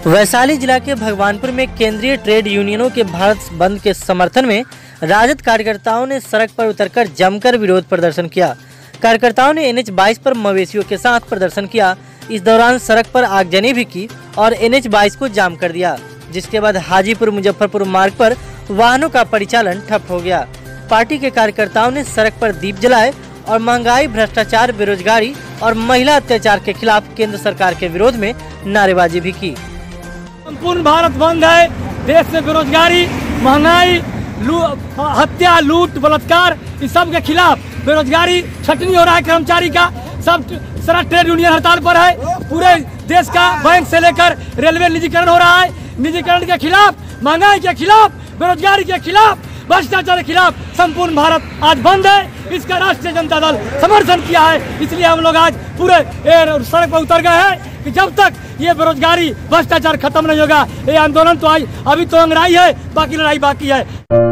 वैशाली जिला के भगवानपुर में केंद्रीय ट्रेड यूनियनों के भारत बंद के समर्थन में राजद कार्यकर्ताओं ने सड़क पर उतरकर जमकर विरोध प्रदर्शन किया। कार्यकर्ताओं ने NH-22 पर मवेशियों के साथ प्रदर्शन किया। इस दौरान सड़क पर आगजनी भी की और NH-22 को जाम कर दिया, जिसके बाद हाजीपुर मुजफ्फरपुर मार्ग पर वाहनों का परिचालन ठप हो गया। पार्टी के कार्यकर्ताओं ने सड़क पर दीप जलाए और महंगाई, भ्रष्टाचार, बेरोजगारी और महिला अत्याचार के खिलाफ केंद्र सरकार के विरोध में नारेबाजी भी की। संपूर्ण भारत बंद है। देश में बेरोजगारी, महंगाई, हत्या, लूट, बलात्कार, इस सब के खिलाफ बेरोजगारी छटनी हो रहा है। कर्मचारी का सब सारा ट्रेड यूनियन हड़ताल पर है। पूरे देश का बैंक से लेकर रेलवे निजीकरण हो रहा है। निजीकरण के खिलाफ, महंगाई के खिलाफ, बेरोजगारी के खिलाफ, भ्रष्टाचार के खिलाफ संपूर्ण भारत आज बंद है। इसका राष्ट्रीय जनता दल समर्थन किया है। इसलिए हम लोग आज पूरे सड़क पर उतर गए हैं कि जब तक ये बेरोजगारी, भ्रष्टाचार खत्म नहीं होगा, ये आंदोलन तो आज अभी तो अंगड़ाई है, बाकी लड़ाई बाकी है।